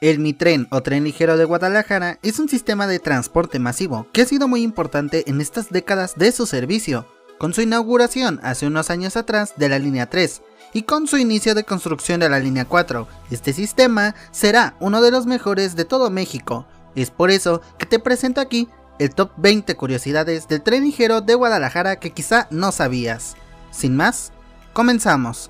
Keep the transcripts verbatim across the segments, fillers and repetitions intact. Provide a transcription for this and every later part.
El Mitren o Tren Ligero de Guadalajara es un sistema de transporte masivo que ha sido muy importante en estas décadas de su servicio, con su inauguración hace unos años atrás de la línea tres y con su inicio de construcción de la línea cuatro. Este sistema será uno de los mejores de todo México. Es por eso que te presento aquí el top veinte curiosidades del Tren Ligero de Guadalajara que quizá no sabías. Sin más, comenzamos.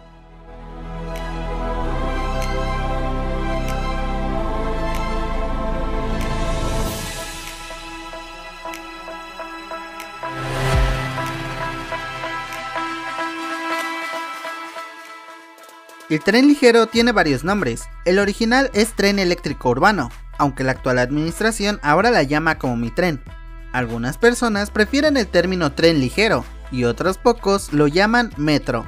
El tren ligero tiene varios nombres. El original es tren eléctrico urbano, aunque la actual administración ahora la llama como Mitren. Algunas personas prefieren el término tren ligero y otros pocos lo llaman metro.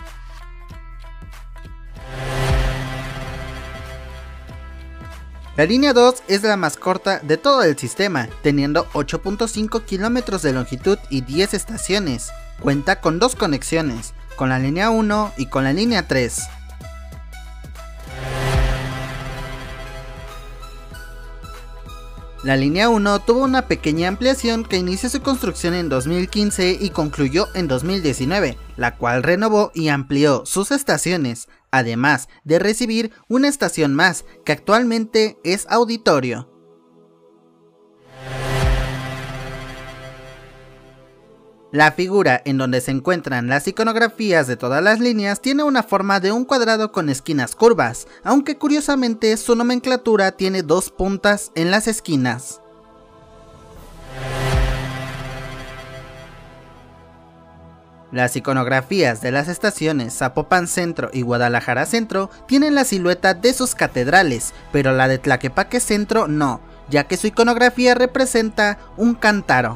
La línea dos es la más corta de todo el sistema, teniendo ocho punto cinco kilómetros de longitud y diez estaciones. Cuenta con dos conexiones, con la línea uno y con la línea tres. La línea uno tuvo una pequeña ampliación que inició su construcción en dos mil quince y concluyó en dos mil diecinueve, la cual renovó y amplió sus estaciones, además de recibir una estación más, que actualmente es auditorio. La figura en donde se encuentran las iconografías de todas las líneas tiene una forma de un cuadrado con esquinas curvas, aunque curiosamente su nomenclatura tiene dos puntas en las esquinas. Las iconografías de las estaciones Zapopan Centro y Guadalajara Centro tienen la silueta de sus catedrales, pero la de Tlaquepaque Centro no, ya que su iconografía representa un cántaro.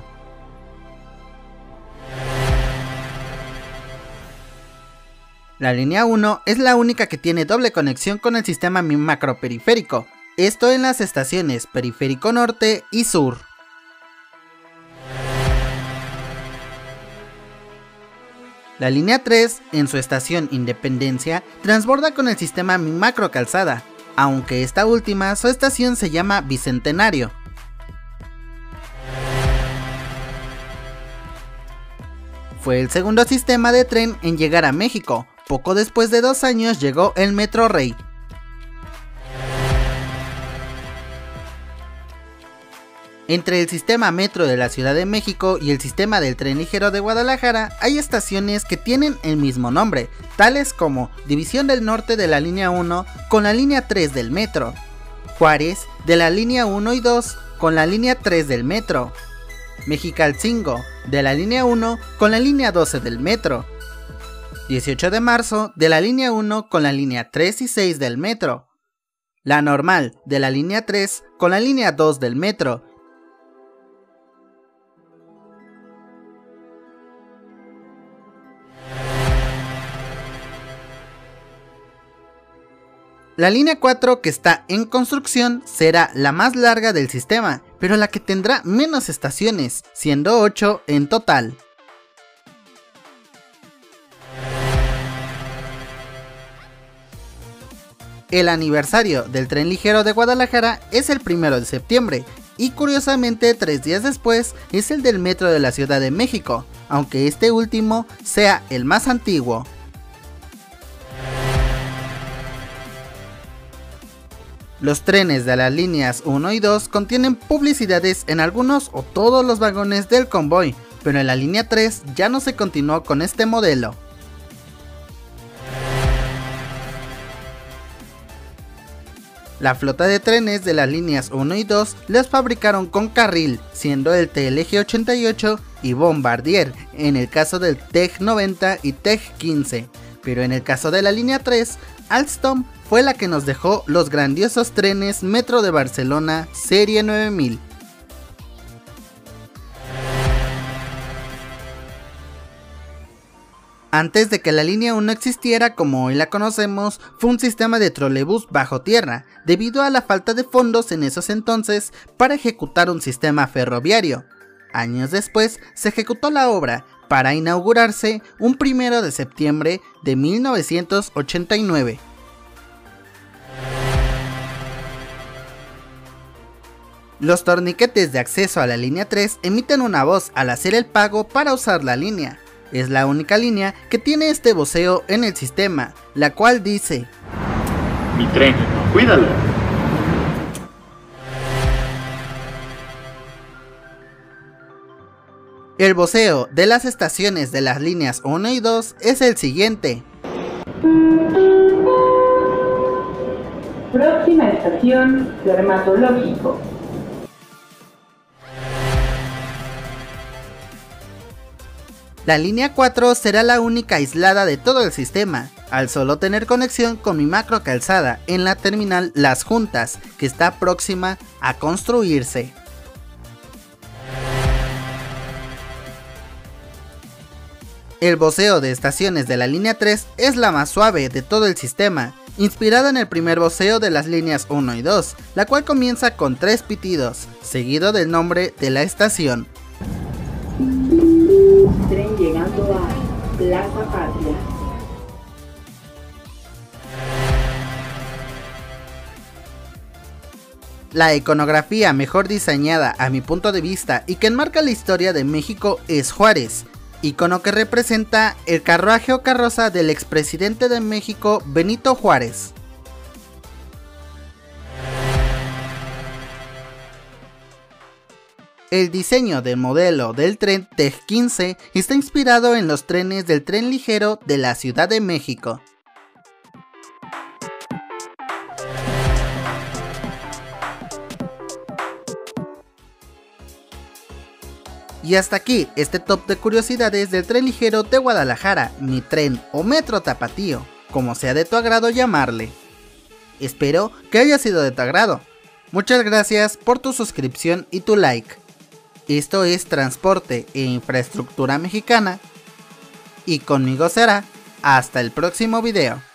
La línea uno es la única que tiene doble conexión con el sistema macroperiférico, esto en las estaciones Periférico Norte y Sur. La línea tres, en su estación Independencia, transborda con el sistema macrocalzada, aunque esta última su estación se llama Bicentenario. Fue el segundo sistema de tren en llegar a México. Poco después de dos años llegó el Metro Rey. Entre el sistema metro de la Ciudad de México y el sistema del tren ligero de Guadalajara hay estaciones que tienen el mismo nombre, tales como División del Norte de la línea uno con la línea tres del metro, Juárez de la línea uno y dos con la línea tres del metro, Mexicalcingo de la línea uno con la línea doce del metro, dieciocho de marzo de la línea uno con la línea tres y seis del metro, La Normal de la línea tres con la línea dos del metro, la línea cuatro, que está en construcción, será la más larga del sistema, pero la que tendrá menos estaciones, siendo ocho en total. El aniversario del Tren Ligero de Guadalajara es el primero de septiembre, y curiosamente tres días después es el del Metro de la Ciudad de México, aunque este último sea el más antiguo. Los trenes de las líneas uno y dos contienen publicidades en algunos o todos los vagones del convoy, pero en la línea tres ya no se continuó con este modelo. La flota de trenes de las líneas uno y dos los fabricaron con carril, siendo el T L G ochenta y ocho y Bombardier, en el caso del T E G noventa y T E G quince, pero en el caso de la línea tres, Alstom fue la que nos dejó los grandiosos trenes Metro de Barcelona Serie nueve mil. Antes de que la línea uno existiera como hoy la conocemos, fue un sistema de trolebús bajo tierra, debido a la falta de fondos en esos entonces para ejecutar un sistema ferroviario. Años después se ejecutó la obra, para inaugurarse un primero de septiembre de mil novecientos ochenta y nueve. Los torniquetes de acceso a la línea tres emiten una voz al hacer el pago para usar la línea. Es la única línea que tiene este voceo en el sistema, la cual dice: Mi tren, cuídalo. El voceo de las estaciones de las líneas uno y dos es el siguiente. Próxima estación, dermatológico. La línea cuatro será la única aislada de todo el sistema, al solo tener conexión con mi macro calzada en la terminal Las Juntas, que está próxima a construirse. El voceo de estaciones de la línea tres es la más suave de todo el sistema, inspirada en el primer voceo de las líneas uno y dos, la cual comienza con tres pitidos, seguido del nombre de la estación. Tren llegando a Plaza Patria. La iconografía mejor diseñada a mi punto de vista y que enmarca la historia de México es Juárez, icono que representa el carruaje o carroza del expresidente de México Benito Juárez. El diseño del modelo del tren T E G quince está inspirado en los trenes del tren ligero de la Ciudad de México. Y hasta aquí este top de curiosidades del tren ligero de Guadalajara, mi tren o metro tapatío, como sea de tu agrado llamarle. Espero que haya sido de tu agrado. Muchas gracias por tu suscripción y tu like. Esto es Transporte e Infraestructura Mexicana, y conmigo será hasta el próximo video.